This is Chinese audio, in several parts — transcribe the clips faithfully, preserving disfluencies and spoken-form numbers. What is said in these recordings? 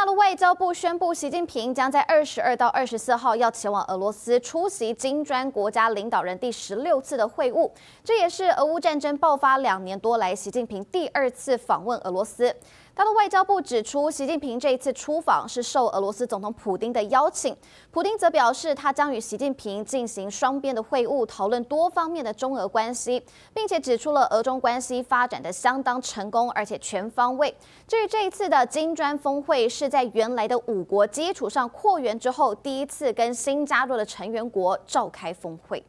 陆外交部宣布，习近平将在二十二到二十四号要前往俄罗斯出席金砖国家领导人第十六次的会晤，这也是俄乌战争爆发两年多来习近平第二次访问俄罗斯。大陆外交部指出，习近平这一次出访是受俄罗斯总统普丁的邀请，普丁则表示他将与习近平进行双边的会晤，讨论多方面的中俄关系，并且指出了俄中关系发展的相当成功，而且全方位。至于这一次的金砖峰会，是在原来的五国基础上扩员之后，第一次跟新加入的成员国召开峰会。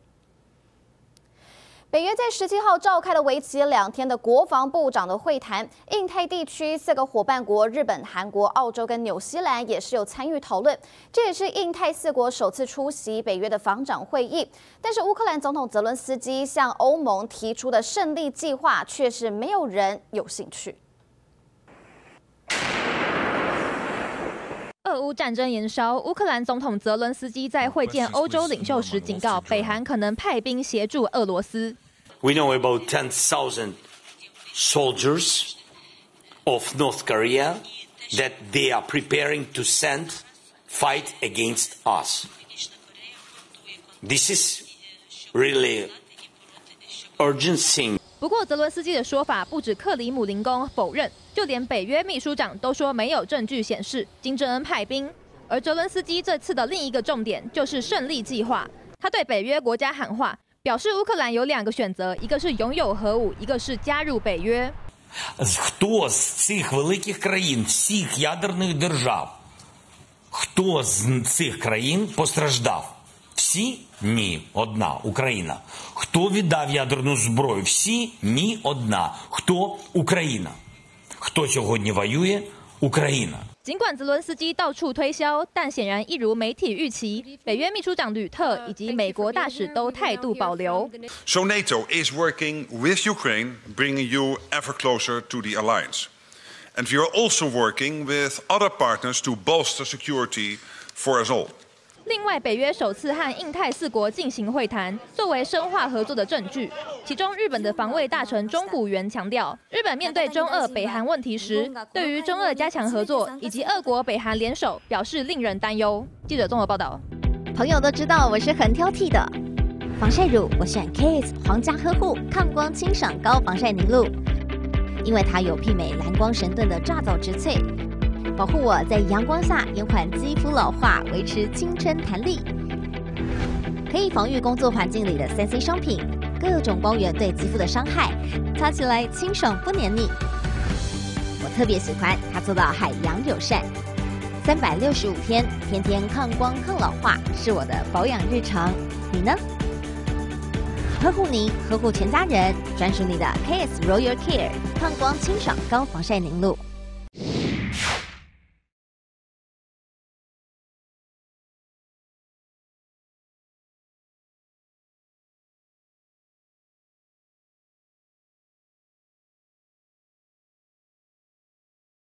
北约在十七号召开了为期两天的国防部长的会谈，印太地区四个伙伴国日本、韩国、澳洲跟纽西兰也是有参与讨论，这也是印太四国首次出席北约的防长会议。但是乌克兰总统泽伦斯基向欧盟提出的胜利计划，却是没有人有兴趣。 俄乌战争延烧，乌克兰总统泽伦斯基在会见欧洲领袖时警告，北韩可能派兵协助俄罗斯。 We know about ten thousand soldiers of North Korea that they are preparing to send fight against us. This is really urgent thing. 不过，泽伦斯基的说法不止克里姆林宫否认，就连北约秘书长都说没有证据显示金正恩派兵。而泽伦斯基这次的另一个重点就是胜利计划，他对北约国家喊话，表示乌克兰有两个选择，一个是拥有核武，一个是加入北约。 Хто з цих великих країн, всіх ядерних держав, хто з цих країн постраждав? Всі? Ні, одна Україна. Хто віддав ядерну зброю? Всі? Ні, одна. Хто? Україна. Хто сьогодні воює? Україна. 尽管泽伦斯基到处推销，但显然一如媒体预期，北约秘书长吕特以及美国大使都态度保留。 So NATO is working with Ukraine, bringing you ever closer to the alliance. And we are also working with other partners to bolster security for us all. 另外，北约首次和印太四国进行会谈，作为深化合作的证据。其中，日本的防卫大臣中谷元强调，日本面对中俄北韩问题时，对于中俄加强合作以及俄国北韩联手表示令人担忧。记者综合报道。 朋友都知道我是很挑剔的，防晒乳我选 Kiss 皇家呵护抗光清爽高防晒凝露，因为它有媲美蓝光神盾的抓藻植萃。保护我在阳光下延缓肌肤老化，维持青春弹力，可以防御工作环境里的三 C 商品，各种光源对肌肤的伤害，擦起来清爽不黏腻。我特别喜欢它做到海洋友善，三百六十五天，天天抗光抗老化，是我的保养日常。你呢？呵护你，呵护全家人，专属你的 Kiss Royal Care 抗光清爽高防晒凝露。